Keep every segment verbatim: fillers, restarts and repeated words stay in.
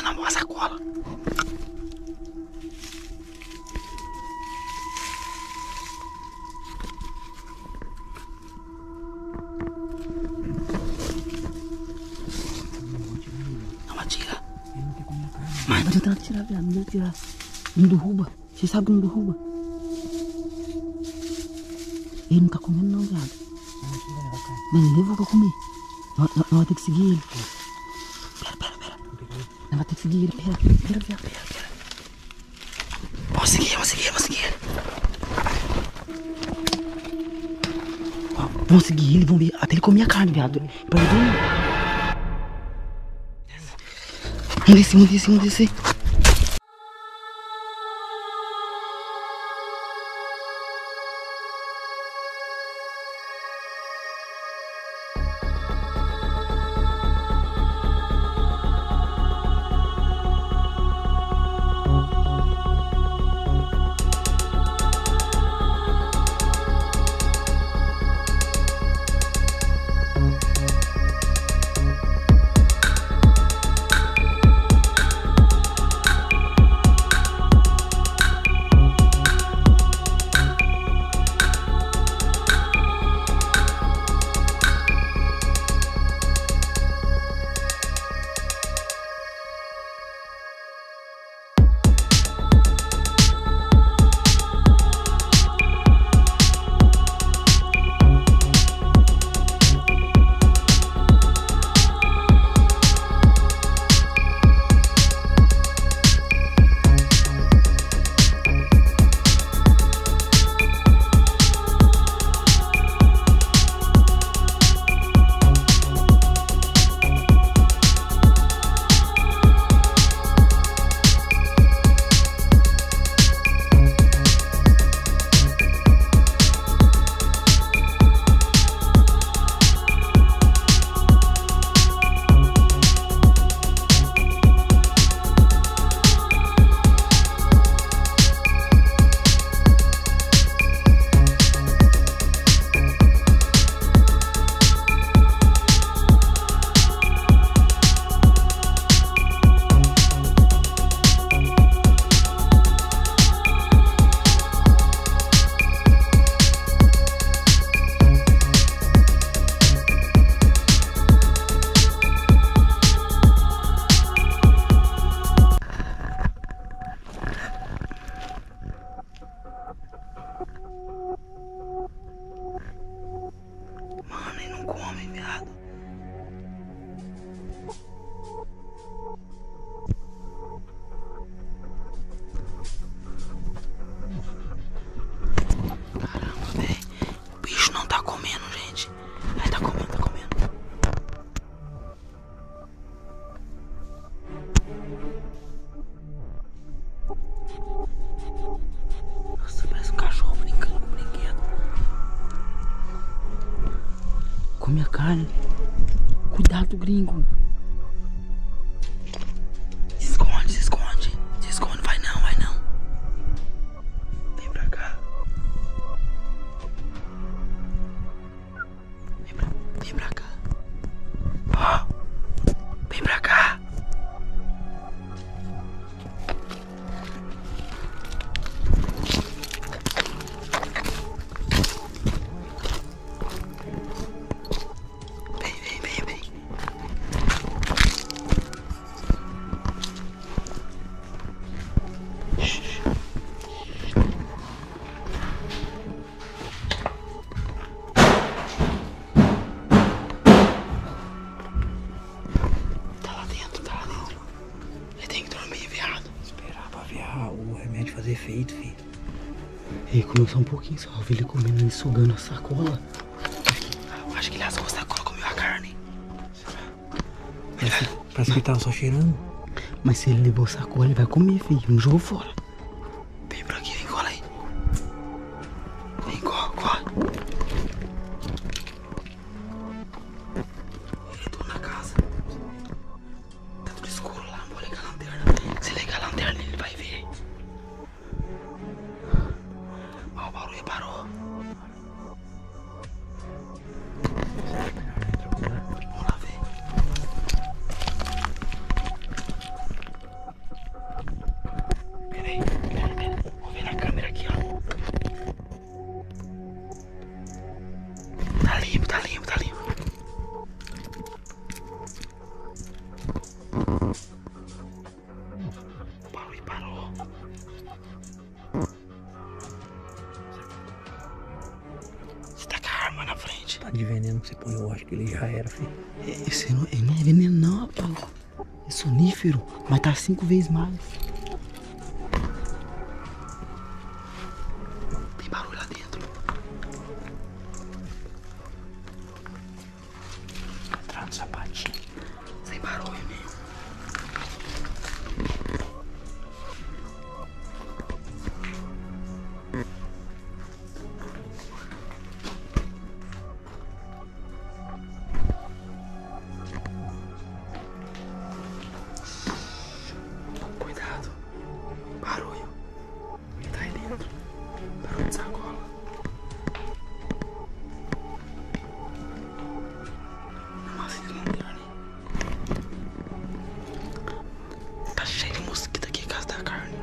na sacola. Não atira. Mas não adianta atirar, viado. Não adianta atirar. Não derruba. Você sabe que não derruba. Ele não tá comendo não, viado. Mas ele levou pra comer. Nós, nós, nós vamos ter que seguir ele. Pera, pera, pera. Nós vamos ter que seguir ele. Pera, pera, pera, pera, pera. Vamos seguir, vamos seguir, vamos seguir ele. Ó, vamos seguir ele, vamos ver. Até ele comer a carne, viado. Pra ele dormir. Vamos descer, vamos descer, vamos descer. Mano, ele não come, viado. Caramba, velho. O bicho não tá comendo, gente. Aí tá comendo, tá comendo. Nossa, parece um cachorro brincando com o brinquedo. Come a carne. Cuidado, gringo. Se esconde, se esconde. Se esconde, vai não, vai não. Vem pra cá. Vem pra, vem pra cá. Ó. Vem pra cá. O remédio fazer efeito, filho. Ele comeu só um pouquinho, só vi ele comendo, ele sugando a sacola. Eu acho que ele rasgou a sacola, comeu a carne. Parece, parece que ele tava só cheirando. Mas se ele levou a sacola, ele vai comer, filho. Não jogou fora. Vem pra aqui, vem, cola aí. Vem, corre, corre. Ele entrou na casa. Tá tudo escuro lá, vou ligar a lanterna. Se ligar a lanterna, ele vai ver. Ó, o barulho parou. Vamos lá ver. tanto de veneno que você põe, eu acho que ele já era, filho. Esse não, ele não é veneno não, rapaz. É sonífero, mas tá cinco vezes mais. Tem barulho lá dentro. Entrar no sapatinho. Sem barulho mesmo. Cuidado. Barulho. Ele tá aí dentro. Barulho de sacola. Nossa, desmontando. Tá cheio de mosquito aqui, casa da carne.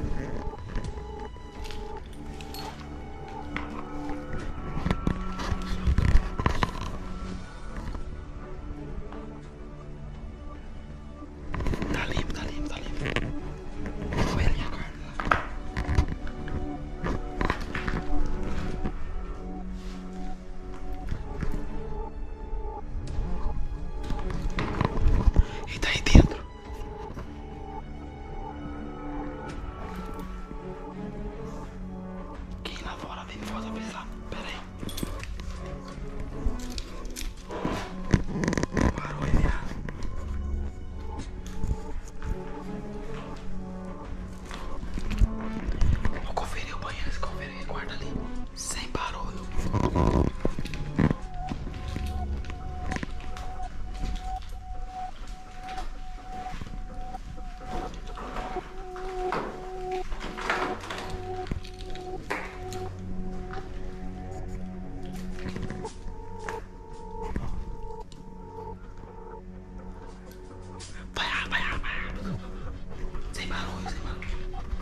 Tá limpo, tá limpo, tá limpo. Olha a minha carne lá. Ele tá aí dentro. Quem lá fora vem fora avisar. Pera aí. Barulho, viado. Vou conferir o banheiro, se conferir, guarda ali. Sem barulho. Vai, vai, vai. Sem barulho, sem barulho.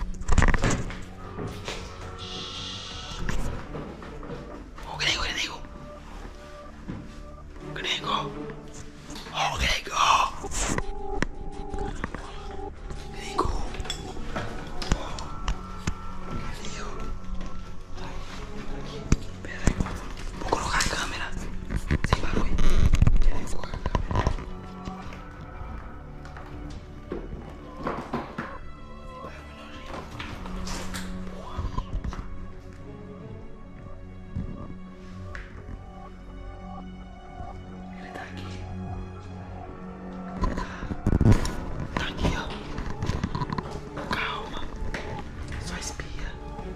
Ô, Grego, Grego. Grego. Ô, Grego. Grego. Grego. Pera aí. Vou colocar a câmera. Sem barulho. Pera aí, eu vou colocar a câmera. Ele tá aqui. Tá aqui, ó. Calma. Só espia.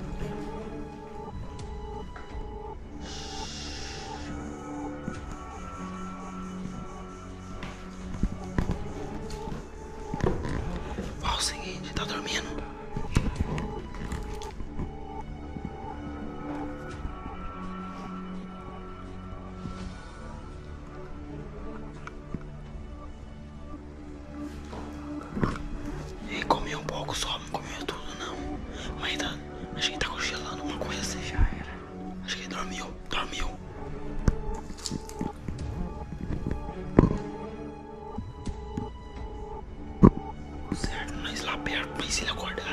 Ó, o seguinte, tá dormindo? Ele comeu um pouco só, não comeu tudo não. Mas tá, acho que ele tá congelando uma coisa assim. Já era. Acho que ele dormiu, dormiu. O certo, nós lá perto, mas se ele acordar.